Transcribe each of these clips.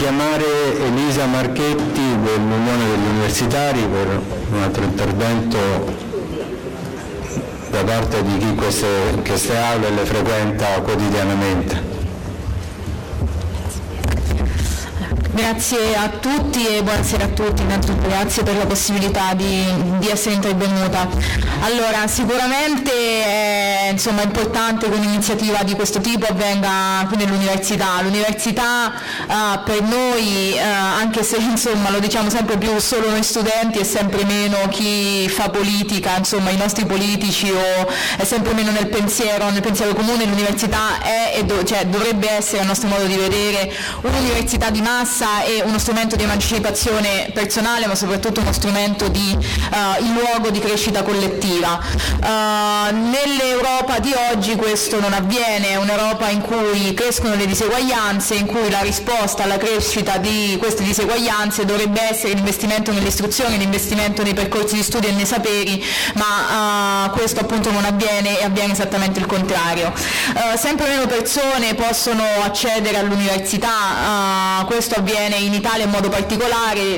chiamare Elisa Marchetti dell'Unione degli Universitari per un altro intervento da parte di chi queste aule le frequenta quotidianamente. Grazie a tutti e buonasera a tutti, innanzitutto grazie per la possibilità di essere intervenuta. Allora, sicuramente è importante che un'iniziativa di questo tipo avvenga qui nell'università. L'università per noi, anche se lo diciamo sempre più solo noi studenti e sempre meno chi fa politica, i nostri politici, o è sempre meno nel pensiero comune, l'università è dovrebbe essere, a nostro modo di vedere, un'università di massa e uno strumento di emancipazione personale, ma soprattutto uno strumento il luogo di crescita collettiva. Nell'Europa di oggi questo non avviene, è un'Europa in cui crescono le diseguaglianze, in cui la risposta alla crescita di queste diseguaglianze dovrebbe essere l'investimento nell'istruzione, l'investimento nei percorsi di studio e nei saperi, ma questo appunto non avviene e avviene esattamente il contrario. Sempre meno persone possono accedere all'università, questo avviene in Italia in modo particolare.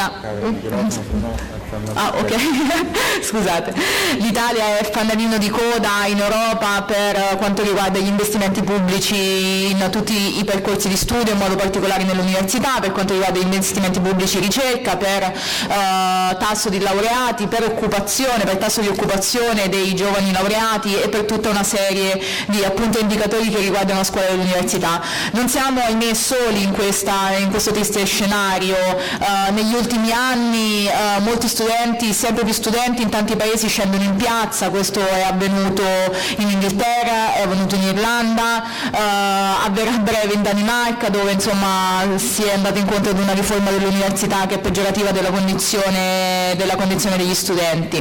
Scusate. L'Italia è fanalino di coda in Europa per quanto riguarda gli investimenti pubblici in tutti i percorsi di studio, in modo particolare nell'università, per quanto riguarda gli investimenti pubblici in ricerca, per tasso di laureati, per tasso di occupazione dei giovani laureati e per tutta una serie di indicatori che riguardano la scuola dell'università. Non siamo ahimè soli in questo triste scenario. Negli ultimi anni molti studenti, sempre più studenti in tanti paesi scendono in piazza. Questo è avvenuto in Inghilterra, è avvenuto in Irlanda, avverrà a breve in Danimarca, dove si è andato incontro ad una riforma dell'università che è peggiorativa della condizione degli studenti.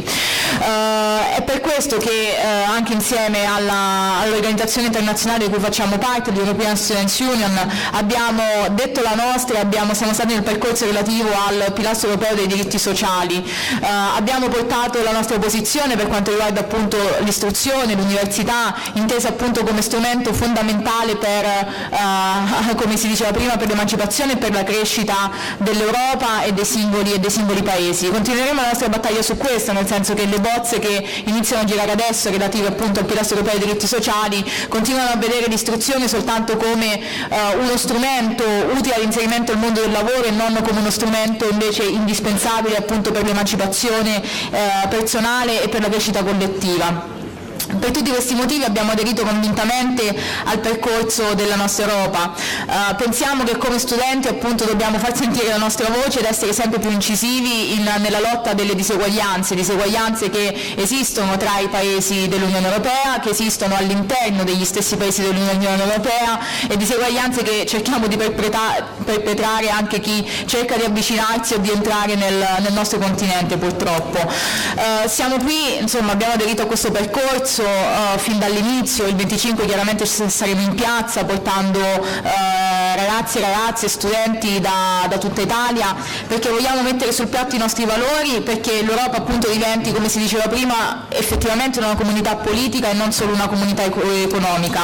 È per questo che anche insieme all'organizzazione internazionale di cui facciamo parte, l'European Students Union, abbiamo detto la nostra e siamo stati nel percorso relativo al pilastro europeo dei diritti sociali. Abbiamo portato la nostra posizione per quanto riguarda appunto l'istruzione, l'università, intesa appunto come strumento fondamentale per, come si diceva prima, per l'emancipazione e per la crescita dell'Europa e dei singoli paesi. Continueremo la nostra battaglia su questo, nel senso che le bozze che iniziano a girare adesso relative appunto al pilastro europeo dei diritti sociali continuano a vedere l'istruzione soltanto come uno strumento utile all'inserimento nel mondo del lavoro e non come uno strumento invece indispensabile appunto per l'emancipazione personale e per la crescita collettiva. Per tutti questi motivi abbiamo aderito convintamente al percorso della nostra Europa. Pensiamo che come studenti appunto dobbiamo far sentire la nostra voce ed essere sempre più incisivi nella lotta delle diseguaglianze che esistono tra i paesi dell'Unione Europea, che esistono all'interno degli stessi paesi dell'Unione Europea, e diseguaglianze che cerchiamo di perpetrare anche chi cerca di avvicinarsi o di entrare nel nostro continente, purtroppo. Siamo qui, abbiamo aderito a questo percorso fin dall'inizio. Il 25 chiaramente saremo in piazza portando ragazzi e ragazze, studenti da tutta Italia, perché vogliamo mettere sul piatto i nostri valori, perché l'Europa appunto diventi, come si diceva prima, effettivamente una comunità politica e non solo una comunità economica.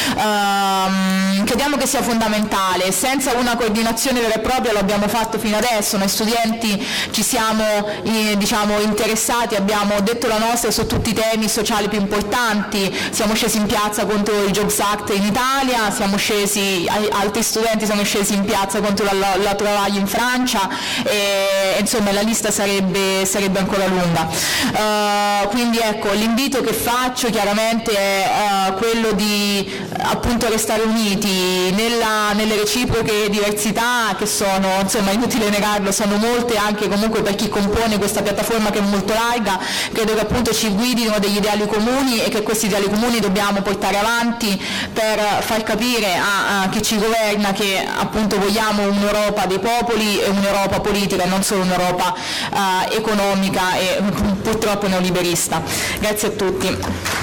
Crediamo che sia fondamentale. Senza una coordinazione vera e propria, lo abbiamo fatto fino adesso, noi studenti ci siamo interessati, abbiamo detto la nostra su tutti i temi sociali più importanti, siamo scesi in piazza contro il Jobs Act in Italia, altri studenti sono scesi in piazza contro la travaglio in Francia, e la lista sarebbe ancora lunga. Quindi ecco, l'invito che faccio chiaramente è quello di appunto restare uniti nelle reciproche diversità che sono, inutile negarlo, sono molte anche comunque per chi compone questa piattaforma che è molto larga. Credo che appunto ci guidino degli ideali comuni e che questi ideali comuni dobbiamo portare avanti per far capire a chi ci governa che appunto vogliamo un'Europa dei popoli e un'Europa politica e non solo un'Europa economica e purtroppo neoliberista. Grazie a tutti.